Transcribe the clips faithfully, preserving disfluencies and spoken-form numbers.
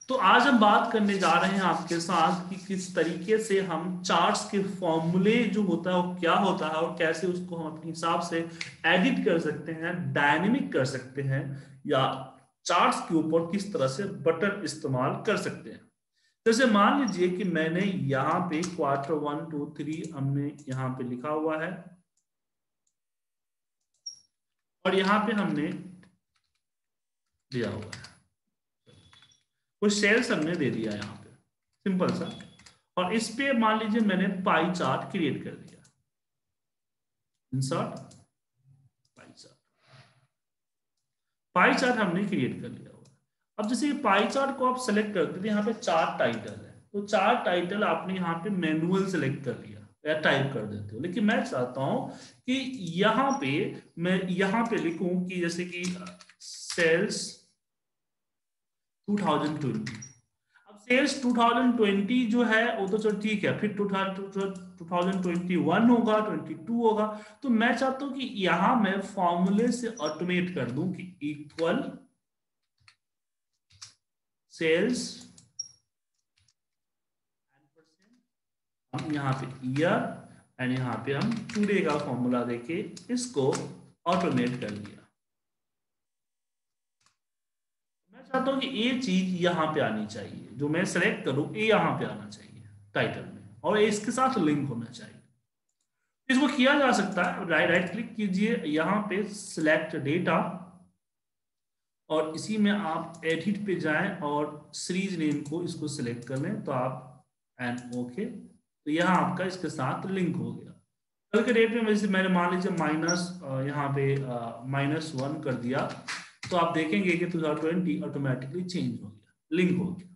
तो आज हम बात करने जा रहे हैं आपके साथ कि किस तरीके से हम चार्ट्स के फॉर्मूले जो होता है वो क्या होता है और कैसे उसको हम अपने हिसाब से एडिट कर सकते हैं, डायनेमिक कर सकते हैं, या चार्ट्स के ऊपर किस तरह से बटन इस्तेमाल कर सकते हैं। जैसे मान लीजिए कि मैंने यहाँ पे क्वार्टर वन टू थ्री हमने यहाँ पे लिखा हुआ है और यहाँ पे हमने दिया हुआ है, कुछ सेल्स हमने दे दिया यहाँ पे सिंपल सा, और इस पे मान लीजिए मैंने पाई चार्ट क्रिएट कर दिया। Insert pie chart, pie chart हमने क्रिएट कर लिया हुआ। अब जैसे पाई चार्ट को आप सेलेक्ट करते थे, यहाँ पे चार्ट टाइटल है, तो चार्ट टाइटल आपने यहाँ पे मैनुअल सेलेक्ट कर लिया या टाइप कर देते हो, लेकिन मैं चाहता हूं कि यहाँ पे मैं यहाँ पे लिखूं कि जैसे कि सेल्स टू थाउजेंड ट्वेंटी। अब सेल्स टू थाउजेंड ट्वेंटी जो है वो तो चलो ठीक है, फिर टू थाउजेंड ट्वेंटी वन होगा, ट्वेंटी टू होगा। तो मैं चाहता हूं कि यहां मैं फॉर्मूले से ऑटोमेट कर दूं कि इक्वल सेल्स, हम यहाँ पे ईयर एंड यहाँ पे हम टुडे का फॉर्मूला देके इसको ऑटोमेट कर दिया। मैं चाहता हूं कि ये चीज यहाँ पे आनी चाहिए, जो मैं सेलेक्ट करूं ये यहाँ पे आना चाहिए टाइटल में, और इसके साथ लिंक होना चाहिए। इसको किया जा सकता है, राइट राइट क्लिक कीजिए यहाँ पे सिलेक्ट डेटा, और इसी में आप एडिट पे जाएं और सीरीज नेम को इसको सिलेक्ट कर लें, तो आप एंड ओके, तो यहाँ आपका इसके साथ लिंक हो गया। कल के डेट में वैसे मैंने मान लीजिए माइनस यहाँ पे माइनस वन कर दिया, तो आप देखेंगे कि two thousand twenty automatically change हो गया, लिंक हो गया।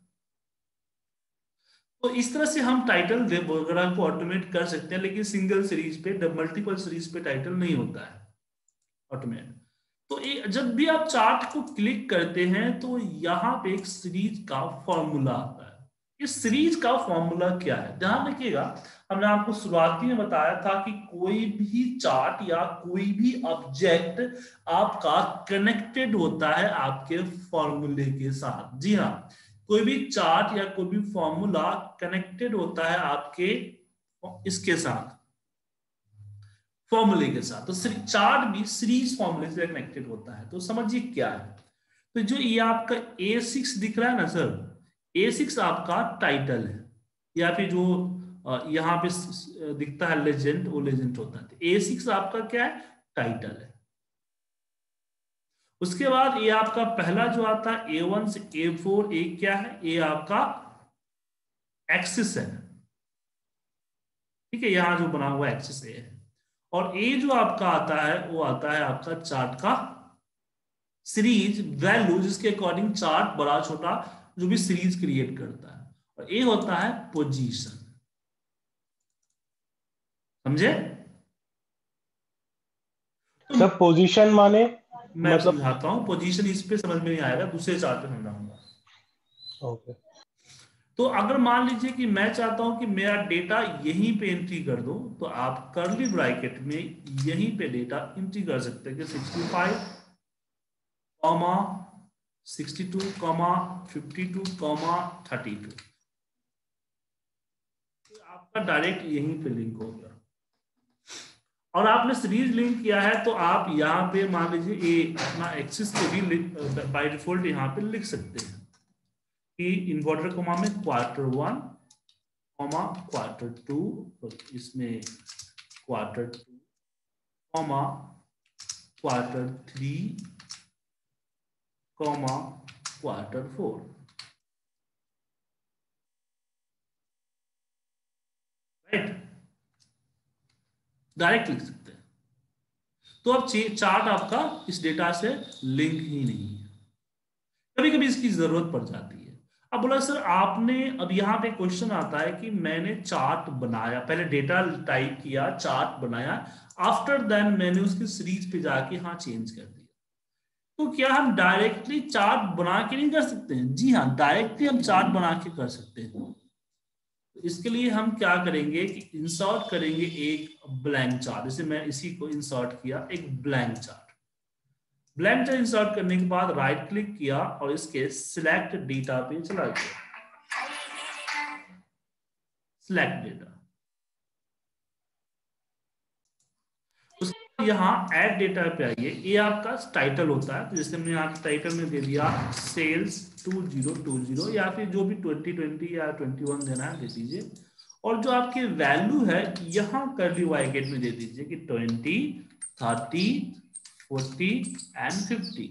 तो इस तरह से हम टाइटल वगैरह को ऑटोमेट कर सकते हैं, लेकिन सिंगल सीरीज पे, मल्टीपल सीरीज पे टाइटल नहीं होता है ऑटोमेट। तो जब भी आप चार्ट को क्लिक करते हैं तो यहाँ पे एक सीरीज का फॉर्मूला आता है। इस सीरीज का फॉर्मूला क्या है, ध्यान रखिएगा, हमने आपको शुरुआती में बताया था कि कोई भी चार्ट या कोई भी ऑब्जेक्ट आपका कनेक्टेड होता है आपके फॉर्मूले के साथ। जी हाँ, कोई भी चार्ट या कोई भी फॉर्मूला कनेक्टेड होता है आपके इसके साथ, फॉर्मूले के साथ। तो चार्ट भी सीरीज फॉर्मूले से कनेक्टेड होता है। तो समझिए क्या है, तो जो ये आपका ए सिक्स दिख रहा है ना सर, ए सिक्स आपका टाइटल है, या फिर जो यहाँ पे दिखता है लेजेंड, वो लेजेंड होता है। ए सिक्स आपका क्या है, टाइटल है। उसके बाद ये आपका पहला जो आता है ए वन से ए फोर, ए क्या है, ये आपका एक्सिस है, ठीक है, यहां जो बना हुआ एक्सिस ए है। और ए जो आपका आता है वो आता है आपका चार्ट का सीरीज वैल्यू, जिसके अकॉर्डिंग चार्ट बड़ा छोटा जो भी सीरीज क्रिएट करता है। और ए होता है पोजीशन, समझे? तो सब पोजीशन माने मैं मतलब समझाता हूं, पोजीशन इस पे समझ में नहीं आएगा, दूसरे चार्ट पे समझाऊंगा। ओके। तो अगर मान लीजिए कि मैं चाहता हूं कि मेरा डेटा यहीं पे एंट्री कर दो, तो आप कर्ली ब्रैकेट में यहीं पे डेटा एंट्री कर सकते हैं कि sixty five comma sixty two comma fifty two comma thirty two, आपका डायरेक्ट यहीं पे लिंक हो गया। और आपने सीरीज लिंक किया है तो आप यहाँ पे मान लीजिए ये अपना एक्सिस को भी बाय डिफॉल्ट यहाँ पे लिख सकते हैं कि इन्वर्टर कोमा में quarter one comma quarter two, इसमें quarter two comma quarter three comma quarter four, right, direct लिख सकते हैं। तो अब चार्ट आपका इस डेटा से लिंक ही नहीं है, कभी कभी इसकी जरूरत पड़ जाती है। अब बोला सर आपने, अब यहाँ पे क्वेश्चन आता है कि मैंने चार्ट बनाया, पहले डेटा टाइप किया, चार्ट बनाया, आफ्टर देन मैंने उसकी सीरीज पे जाके हाँ चेंज कर दिया, तो क्या हम डायरेक्टली चार्ट बना के नहीं कर सकते हैं? जी हाँ, डायरेक्टली हम चार्ट बना के कर सकते हैं। तो इसके लिए हम क्या करेंगे कि इंसर्ट करेंगे एक ब्लैंक चार्ट, जैसे मैं इसी को इंसर्ट किया, एक blank chart. Blank chart insert करने के बाद राइट क्लिक किया और इसके सिलेक्ट डेटा पे चला गया, सिलेक्ट डेटा। उसके यहाँ ऐड डेटा पे आइए, ये आपका टाइटल होता है, तो जैसे हमने यहाँ टाइटल में दे दिया sales two zero two zero या फिर जो भी ट्वेंटी ट्वेंटी या ट्वेंटी वन देना है दे दीजिए। और जो आपकी वैल्यू है यहाँ कर्ली ब्रैकेट में दे दीजिए कि twenty, thirty, forty and fifty.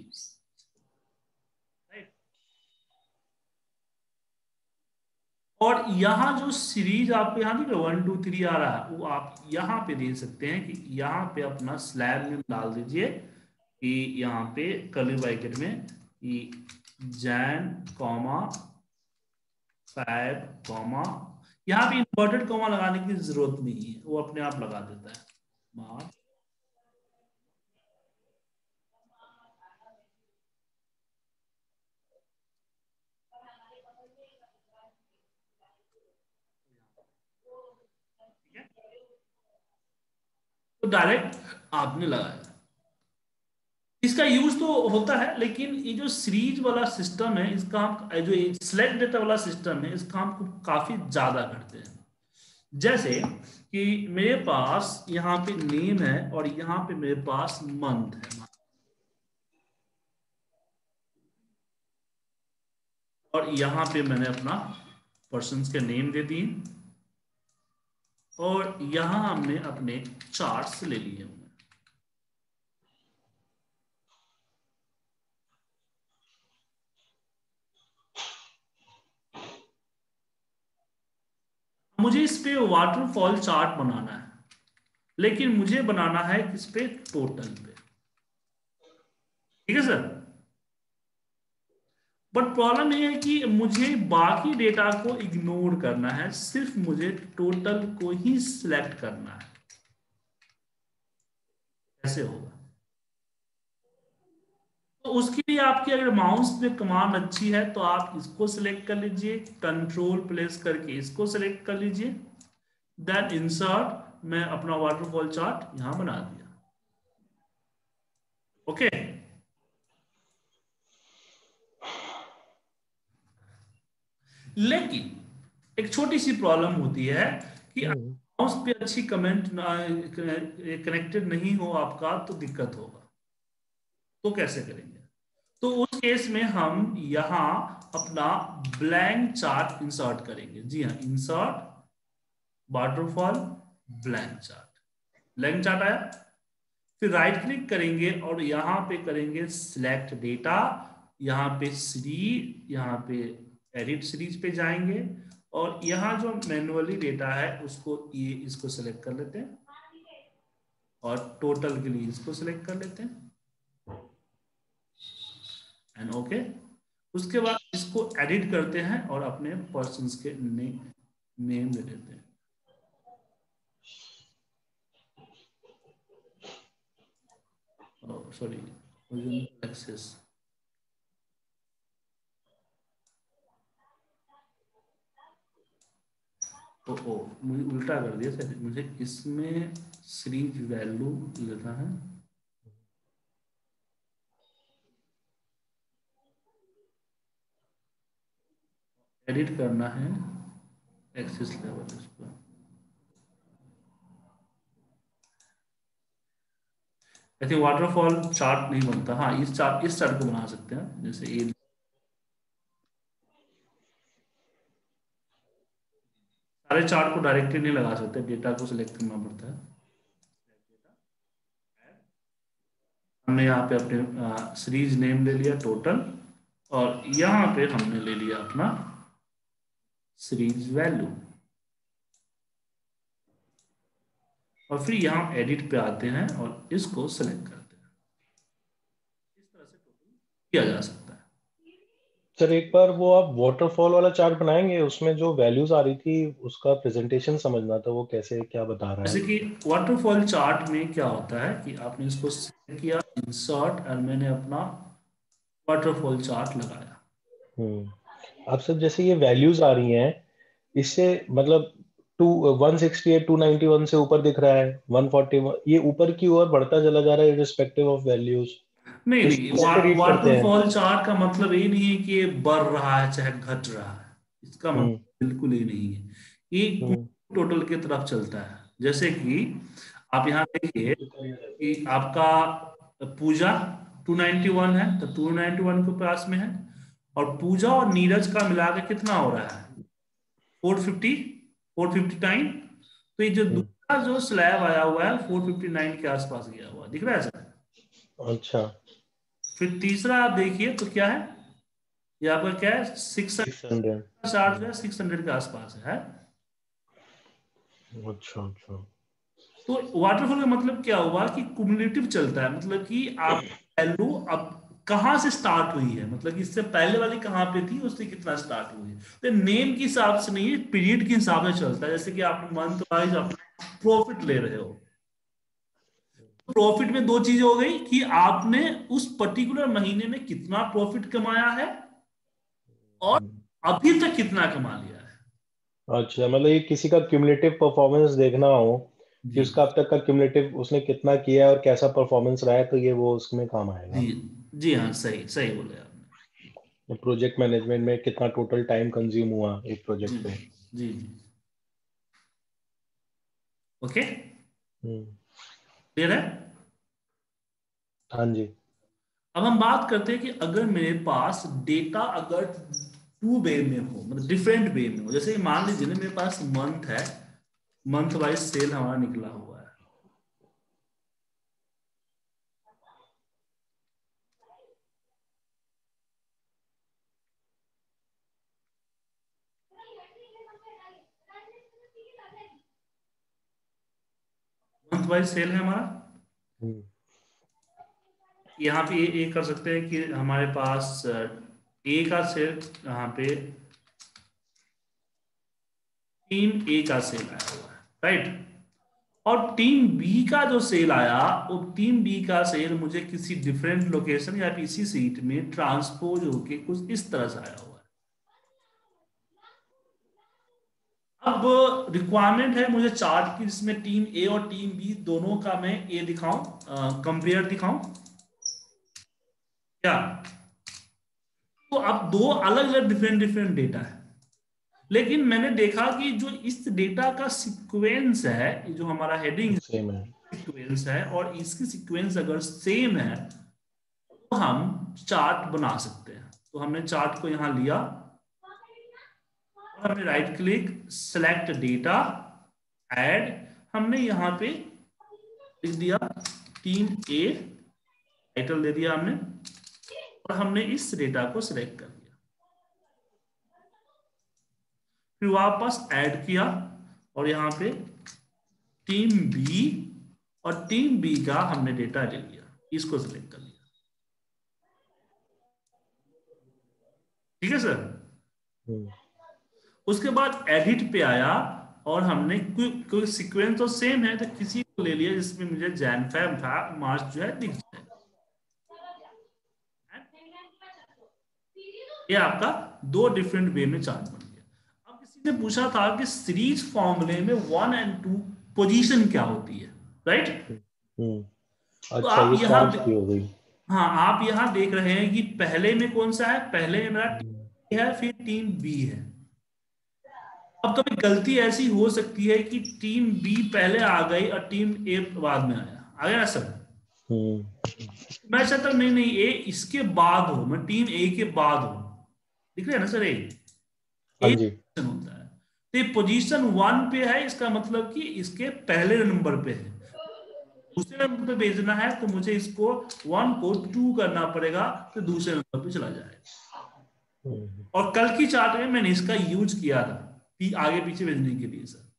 और यहाँ जो सीरीज आपको यहाँ देखिए वन टू थ्री आ रहा है, वो आप यहाँ पे दे सकते हैं कि यहाँ पे अपना स्लैब में डाल दीजिए कि यहाँ पे कर्ली ब्रैकेट में कि जैन कॉमा फाइव कॉमा, यहाँ पे इन्वर्टेड कॉमा लगाने की जरूरत नहीं है, वो अपने आप लगा देता है। मार्च तो डायरेक्ट आपने लगाया। इसका यूज तो होता है, लेकिन ये जो सीरीज वाला सिस्टम है इसका हम जो सिलेक्ट डेटा वाला सिस्टम है इसका हम काफी ज्यादा करते हैं। जैसे कि मेरे पास यहाँ पे नेम है और यहाँ पे मेरे पास मंथ है, और यहाँ पे मैंने अपना पर्सन्स के नेम दे दिए और यहाँ हमने अपने चार्ट्स ले लिए होंगे। मुझे इस पे वाटरफॉल चार्ट बनाना है, लेकिन मुझे बनाना है किस पे, टोटल पे। ठीक है सर। बट प्रॉब्लम ये है कि मुझे बाकी डेटा को इग्नोर करना है, सिर्फ मुझे टोटल को ही सिलेक्ट करना है। कैसे होगा? तो उसके लिए आपकी अगर माउस पे कमांड अच्छी है तो आप इसको सिलेक्ट कर लीजिए, कंट्रोल प्लेस करके इसको सिलेक्ट कर लीजिए, देन इंसर्ट, मैं अपना वाटरफॉल चार्ट यहां बना दिया। ओके। लेकिन एक छोटी सी प्रॉब्लम होती है कि माउस पे अच्छी कमेंट कनेक्टेड नहीं हो आपका तो दिक्कत होगा। तो कैसे करेंगे? तो उस केस में हम यहां अपना ब्लैंक चार्ट इंसर्ट करेंगे। जी हाँ, insert waterfall blank chart, blank chart आया। फिर राइट क्लिक करेंगे और यहां पे करेंगे सिलेक्ट डेटा, यहाँ पे सीरीज, यहाँ पे एडिट सीरीज पे जाएंगे और यहाँ जो मैन्युअली डेटा है उसको ये इसको सिलेक्ट कर लेते हैं और टोटल के लिए इसको सिलेक्ट कर लेते हैं एंड ओके। उसके बाद इसको एडिट करते हैं और अपने पर्सन्स के ने, नेम दे देते हैं। सॉरी, एक्सेस तो ओ मुझे उल्टा कर दिया सर, मुझे इसमें सीरीज वैल्यू लेना है, एडिट करना है एक्सेस लेवल इसको। ऐसे वाटरफॉल चार्ट नहीं बनता। हाँ, इस चार्ट इस चार्ट को बना सकते हैं, जैसे ये सारे चार्ट को डायरेक्टली नहीं लगा सकते, डेटा को सिलेक्ट करना पड़ता है। हमने यहाँ पे अपने सीरीज नेम ले लिया टोटल और यहाँ पे हमने ले लिया अपना सीरीज वैल्यू और फिर यहाँ एडिट पे आते हैं और इसको सिलेक्ट करते हैं। इस तरह से टोटल किया जा सकता है। सर एक बार वो आप वाटरफॉल वाला चार्ट बनाएंगे, उसमें जो वैल्यूज आ रही थी उसका प्रेजेंटेशन समझना था, वो कैसे क्या बता रहा है। जैसे कि वाटरफॉल चार्ट में क्या होता है कि आपने इसको सिलेक्ट किया, इंसर्ट, और मैंने अपना वाटरफॉल चार्ट लगाया। हम्म अब सर जैसे ये वैल्यूज आ रही हैं, इससे मतलब two one sixty eight two ninety one से ऊपर दिख रहा है, वन फोर्टी वन, ये ऊपर की ओर बढ़ता चला जा रहा है रिस्पेक्टिव ऑफ वैल्यूज। नहीं इस नहीं, कैसे रीड करते हैं? वाटरफॉल चार्ट का मतलब ये नहीं है कि ये बढ़ रहा है चाहे घट रहा है, इसका मतलब हम्म बिल्कुल ही नहीं है। ये हम्म टोटल की तरफ चलता है। जैसे कि आप यहाँ देखिए कि आपका पूजा टू नाइंटी वन है, तो टू नाइंटी वन के पास में है, और पूजा और नीरज का मिला के कितना हो रहा है, four fifty, four fifty nine. तो ये जो हम्म, दूसरा जो स्लैब आया हुआ है फोर फिफ्टी नाइन के आसपास गया हुआ है, दिख रहा है सर? अच्छा। फिर तीसरा आप देखिए तो क्या है, ये आपका क्या है, सिक्स सिक्स हंड्रेड। चार्ज जो है सिक्स हंड्रेड के आसपास है। अच्छा अच्छा। तो वाटरफॉल का मतलब क्या हुआ कि कुमुलेटिव चलता है, मतलब कि आप वैल्यू अब कहाँ से स्टार्ट हुई है, मतलब कि इससे पहले वाली कहाँ पे थी, उससे कितना स्टार्ट हुई है। तो नेम के हिसाब से नहीं है, पीरियड के हिसाब से चलता है। जैसे कि आप मंथ वाइज अपना प्रॉफिट ले रहे हो, प्रॉफिट में दो चीज हो गई कि आपने उस पर्टिकुलर महीने में कितना प्रॉफिट कमाया है और अभी तक कितना कमा लिया है। अच्छा, मतलब ये किसी का क्यूमुलेटिव परफॉर्मेंस देखना हो कि जी उसका अब तक का क्यूमुलेटिव उसने कितना किया है और कैसा परफॉर्मेंस रहा है, तो ये वो उसमें काम जी आएगा। जी हाँ, सही सही बोले आपने। प्रोजेक्ट मैनेजमेंट में कितना टोटल टाइम कंज्यूम हुआ एक जी प्रोजेक्ट पे। जी जी। ओके, हम्म। क्लियर है? हाँ जी। अब हम बात करते हैं कि अगर मेरे पास डेटा अगर टू वे में हो, मतलब डिफरेंट वे में हो, जैसे कि मान लीजिए ना मेरे पास मंथ है, मंथ वाइज सेल हमारा निकला हुआ है। मंथ वाइज सेल है हमारा। हम्म यहाँ पे ये कर सकते हैं कि हमारे पास ए का सेल, यहाँ पे टीम ए का सेल आया हुआ है, राइट। और टीम बी का जो सेल आया, वो टीम बी का सेल मुझे किसी डिफरेंट लोकेशन या इसी सीट में ट्रांसपोज होके कुछ इस तरह से आया हुआ है। अब रिक्वायरमेंट है मुझे चार्ट की जिसमें टीम ए और टीम बी दोनों का मैं ए दिखाऊं, कंपेयर दिखाऊं क्या। तो अब दो अलग अलग डिफरेंट डिफरेंट डेटा है, लेकिन मैंने देखा कि जो इस डेटा का सीक्वेंस है, ये जो हमारा हेडिंग सेम है। सीक्वेंस है और इसकी सीक्वेंस अगर सेम है तो हम चार्ट बना सकते हैं। तो हमने चार्ट को यहां लिया और हमने right click, select data, add, हमने यहां पे लिख दिया टीम ए, टाइटल दे दिया हमने, और हमने इस डेटा को सिलेक्ट कर लिया। फिर वापस ऐड किया और यहां पे टीम बी, और टीम बी का हमने डेटा ले लिया, इसको सिलेक्ट कर लिया। ठीक है सर। हम्म उसके बाद एडिट पे आया और हमने कोई कोई सीक्वेंस तो सेम है तो किसी को ले लिया जिसमें मुझे जैन फेब था, मार्च जो है दिख जाए। ये आपका दो डिफरेंट वे में चार्ट बन गया। अब किसी ने पूछा था कि सीरीज फॉर्मूले में वन एंड टू पोजीशन क्या होती है, राइट। हम्म तो अच्छा, आप ये यहाँ, काउंट की हो गई। हाँ आप यहाँ देख रहे हैं कि पहले में कौन सा है, पहले में मेरा हम्म टीम है फिर टीम बी है। अब कभी गलती ऐसी हो सकती है कि टीम बी पहले आ गई और टीम ए बाद में आया, आ गया सर। हम्म, मैं चाहता हूं नहीं नहीं ए इसके बाद हो, मैं टीम ए के बाद हो, दिख रहा है ना सर। ए हाँ ए जी। पोजीशन होता है, तो ये पोजीशन वन पे है, इसका मतलब कि इसके पहले नंबर पे है। दूसरे नंबर पे भेजना है तो मुझे इसको वन को टू करना पड़ेगा, तो दूसरे नंबर पे चला जाएगा। हम्म और कल की चार्ट में मैंने इसका यूज किया था कि आगे पीछे भेजने के लिए सर,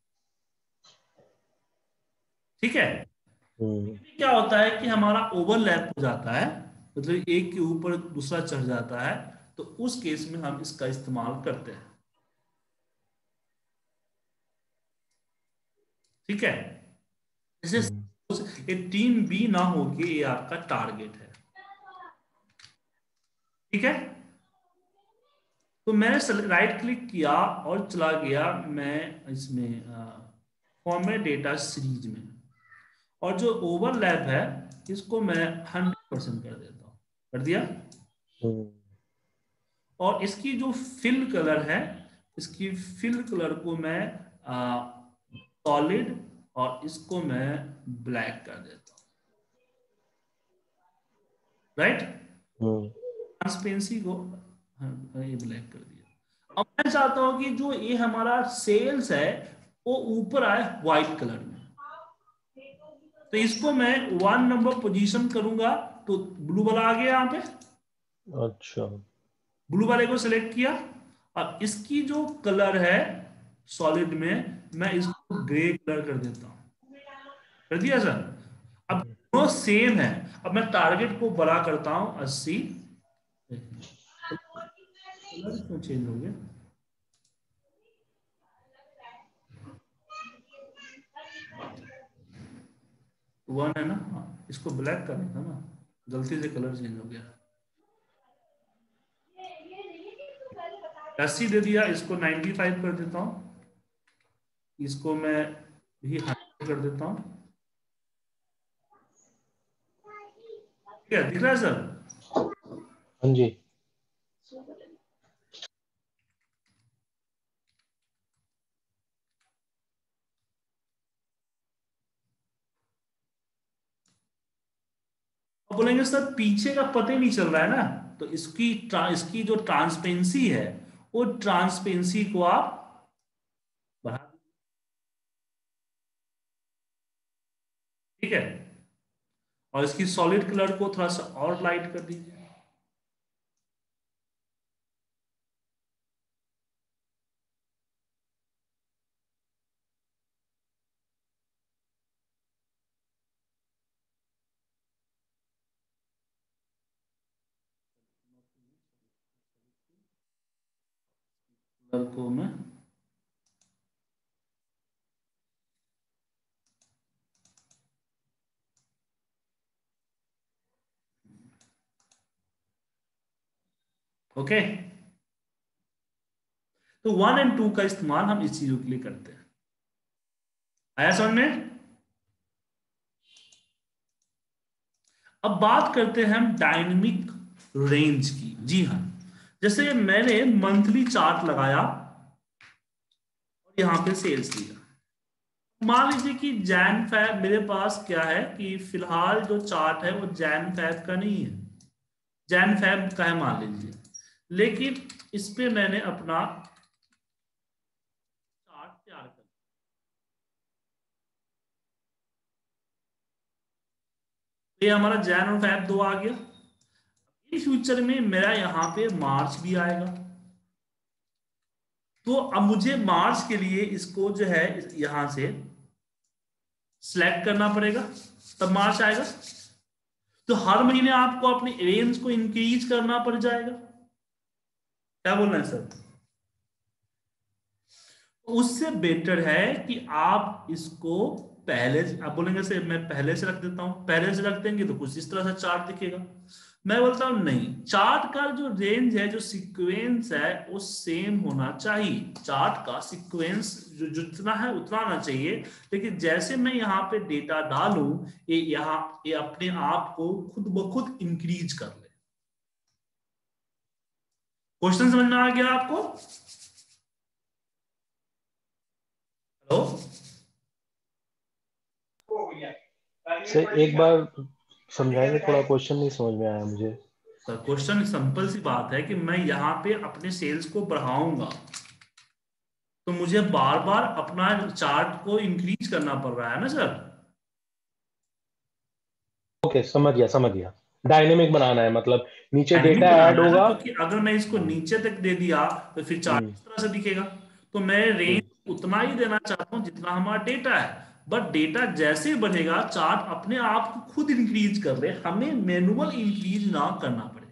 ठीक है। हम्म क्या होता है कि हमारा ओवरलैप हो जाता है, मतलब एक के ऊपर दूसरा चढ़ जाता है, तो उस केस में हम इसका इस्तेमाल करते हैं, ठीक है। हम्म जैसे ये टीम बी ना हो के ये आपका टारगेट है, ठीक है। तो मैंने राइट क्लिक किया और चला गया मैं इसमें फॉर्मेट डेटा सीरीज में, और जो ओवरलैप है इसको मैं हंड्रेड परसेंट कर देता हूं। कर दिया। और इसकी जो फिल कलर है, इसकी फिल कलर को मैं सॉलिड और इसको मैं ब्लैक कर देता हूं, राइट। ट्रांसपेरेंसी को हाँ, ये ब्लैक कर दिया। अब मैं चाहता हूं कि जो ये हमारा सेल्स है वो ऊपर आए व्हाइट कलर में, तो इसको मैं वन नंबर पोजीशन करूंगा, तो ब्लू वाला आ गया यहाँ पे। अच्छा, ब्लू वाले को सिलेक्ट किया। अब इसकी जो कलर है सॉलिड में, मैं इसको ग्रे कलर कर देता हूं, कर दिया सर। अब दोनों सेम है। अब मैं टारगेट को बड़ा करता हूं अस्सी। कलर क्यों चेंज हो गया? वन है ना, हाँ, इसको ब्लैक करना था ना, गलती से कलर चेंज हो गया। अस्सी दे दिया, इसको नाइन्टी फाइव कर देता हूं, इसको मैं भी हंड्रेड कर देता हूं। ठीक है, दिख रहा है सर? हाँ जी। अब बोलेंगे सर पीछे का पता ही नहीं चल रहा है ना, तो इसकी इसकी जो ट्रांसपेरेंसी है, वो ट्रांसपेरेंसी को आप बढ़ा, ठीक है। और इसकी सॉलिड कलर को थोड़ा सा और लाइट कर दीजिए। कलर को मैं ओके। तो वन एंड टू का इस्तेमाल हम इस चीजों के लिए करते हैं। आया समझ में? अब बात करते हैं हम डायनेमिक रेंज की। जी हाँ, जैसे मैंने मंथली चार्ट लगाया और यहां पे सेल्स लिया। मान लीजिए कि जैन फैब मेरे पास क्या है कि फिलहाल जो चार्ट है वो जैन फैब का नहीं है, जैन फैब का है मान लीजिए, लेकिन इस पे मैंने अपना चार्ट तैयार कर, ये हमारा जैन और फैब दो आ गया। इन फ्यूचर में मेरा यहाँ पे मार्च भी आएगा, तो अब मुझे मार्च के लिए इसको जो है यहां से सिलेक्ट करना पड़ेगा, तब मार्च आएगा। तो हर महीने आपको अपनी रेंज को इंक्रीज करना पड़ जाएगा। क्या बोल रहे हैं सर? उससे बेटर है कि आप इसको पहले, आप बोलेंगे से मैं पहले से रख देता हूं, पहले से रख देंगे तो कुछ इस तरह से चार्ट दिखेगा। मैं बोलता हूं नहीं, चार्ट का जो रेंज है, जो सीक्वेंस है, वो सेम होना चाहिए। चार्ट का सीक्वेंस जो जितना है उतना आना चाहिए, लेकिन जैसे मैं यहाँ पे डेटा डालूं, ये यहाँ ये अपने आप को खुद ब खुद इंक्रीज कर ले। क्वेश्चन समझ में आ गया आपको? हेलो सर एक बार समझाएंगे, थोड़ा क्वेश्चन नहीं समझ में आया मुझे। सर क्वेश्चन सिंपल सी बात है कि मैं यहाँ पे अपने सेल्स को बढ़ाऊंगा, तो मुझे बार बार अपना चार्ट को इंक्रीज करना पड़ रहा है ना सर। ओके, समझ गया समझ गया। डायनेमिक बनाना है, मतलब नीचे डायनेमिक डेटा ऐड बनाना है ना, होगा। क्योंकि अगर मैं इसको नीचे तक दे दिया तो फिर चार्ट हम्म इस तरह से दिखेगा। तो मैं रेंज उतना ही देना चाहता हूं जितना हमारा डेटा है, बट डेटा जैसे बढ़ेगा चार्ट अपने आप को खुद इंक्रीज कर ले, हमें मैनुअल इंक्रीज ना करना पड़े।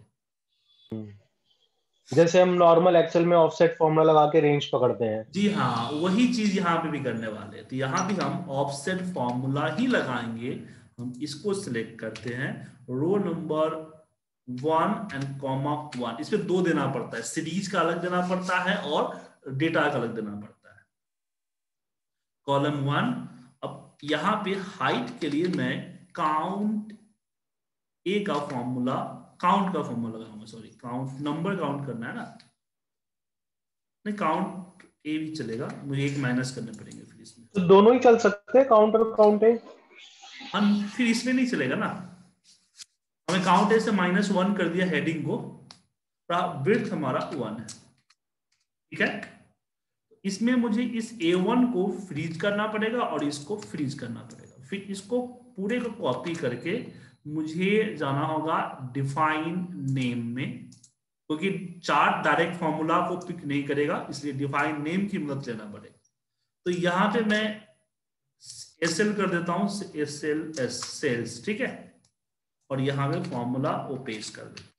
जैसे हम नॉर्मल एक्सेल में ऑफसेट फॉर्मूला लगा के रेंज पकड़ते हैं। जी हाँ, वही चीज यहाँ पे भी करने वाले हैं। तो यहाँ भी हम ऑफसेट फॉर्मूला ही लगाएंगे। हम इसको सिलेक्ट करते हैं, row number one and comma one, इसमें दो देना पड़ता है, सीरीज का अलग देना पड़ता है और डेटा का अलग देना पड़ता है। Column one. अब यहाँ पे हाइट के लिए मैं काउंट ए का फॉर्मूला काउंट का फॉर्मूला लगाऊंगा, सॉरी काउंट, नंबर काउंट करना है ना, नहीं काउंट ए भी चलेगा, मुझे एक माइनस करने पड़ेंगे फिर इसमें। तो दोनों ही चल सकते हैं, काउंट और काउंट ए। हम फिर इसमें नहीं चलेगा ना, हमें काउंट ए से माइनस वन कर दिया हेडिंग को, विड्थ हमारा वन है, ठीक है। इसमें मुझे इस ए वन को फ्रीज करना पड़ेगा और इसको फ्रीज करना पड़ेगा, फिर इसको पूरे को कॉपी करके मुझे जाना होगा डिफाइन नेम में, क्योंकि चार्ट डायरेक्ट फॉर्मूला को पिक नहीं करेगा, इसलिए डिफाइन नेम की मदद लेना पड़ेगा। तो यहां पे मैं एस एल कर देता हूं, एस एल एस सेल्स, ठीक है, और यहां पे फॉर्मूला वो पेस्ट कर देता।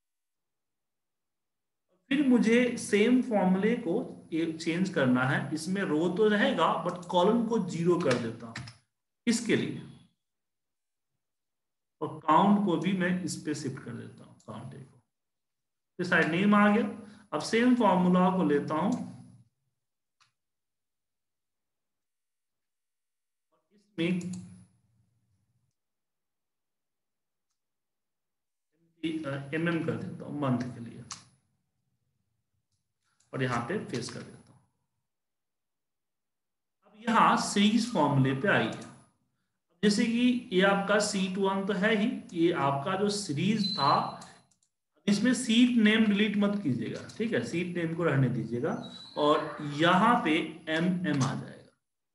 फिर मुझे सेम फॉर्मूले को चेंज करना है, इसमें रो तो रहेगा बट कॉलम को जीरो कर देता हूं इसके लिए, और काउंट को भी मैं इस पे शिफ्ट कर देता हूं, काउंट को इस साइड नेम आ गया। अब सेम फॉर्मूला को लेता हूं, इसमें एम एम कर देता हूं मंथ के लिए, और यहां पे फेस कर देता हूं। अब यहां सीरीज फॉर्मूले पे आई है, जैसे कि ये आपका सीट वन तो है ही, ये आपका जो सीरीज था, इसमें सीट नेम डिलीट मत कीजिएगा, ठीक है, सीट नेम को रहने दीजिएगा, और यहां पे एम एम आ जाएगा,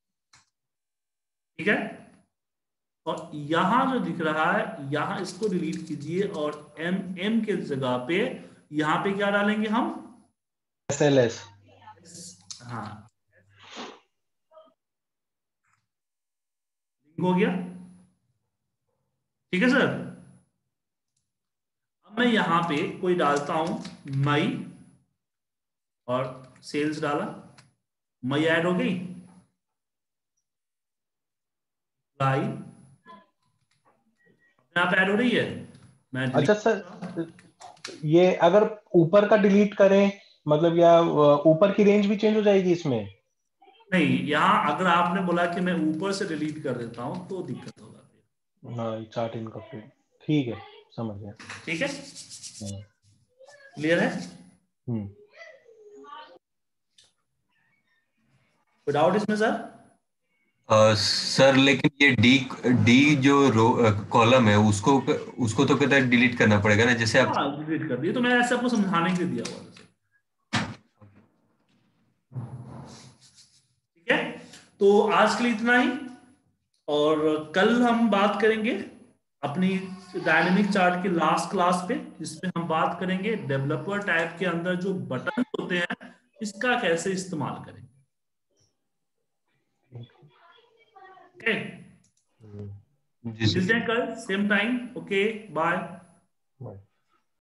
ठीक है। और यहां जो दिख रहा है यहां इसको डिलीट कीजिए, और एम एम के जगह पे यहां पे क्या डालेंगे हम, एस एल एस। हाँ हो गया, ठीक है सर। अब मैं यहां पे कोई डालता हूं मई, और सेल्स डाला, मई ऐड हो गई, लाई आप ऐड हो रही है, मैं अच्छा सर, ये अगर ऊपर का डिलीट करें मतलब, या ऊपर की रेंज भी चेंज हो जाएगी इसमें? नहीं, यहाँ अगर आपने बोला कि मैं ऊपर से डिलीट कर देता हूं तो दिक्कत होगा फिर। हाँ, चार्ट इनकम्प्लीट, ठीक है, समझ गया। ठीक है, क्लियर है, हम्म। कोई डाउट इसमें सर? uh, सर लेकिन ये डी डी जो रो कॉलम है उसको उसको तो कहता है डिलीट करना पड़ेगा ना, जैसे आप। हाँ डिलीट कर दिए, तो मैं ऐसे आपको समझाने के लिए दिया हुआ था, ठीक है। तो आज के लिए इतना ही, और कल हम बात करेंगे अपनी डायनेमिक चार्ट की लास्ट क्लास पे, जिसमें हम बात करेंगे डेवलपर टाइप के अंदर जो बटन होते हैं इसका कैसे इस्तेमाल करेंगे, ओके। जी मिलते हैं कल सेम टाइम, ओके बाय।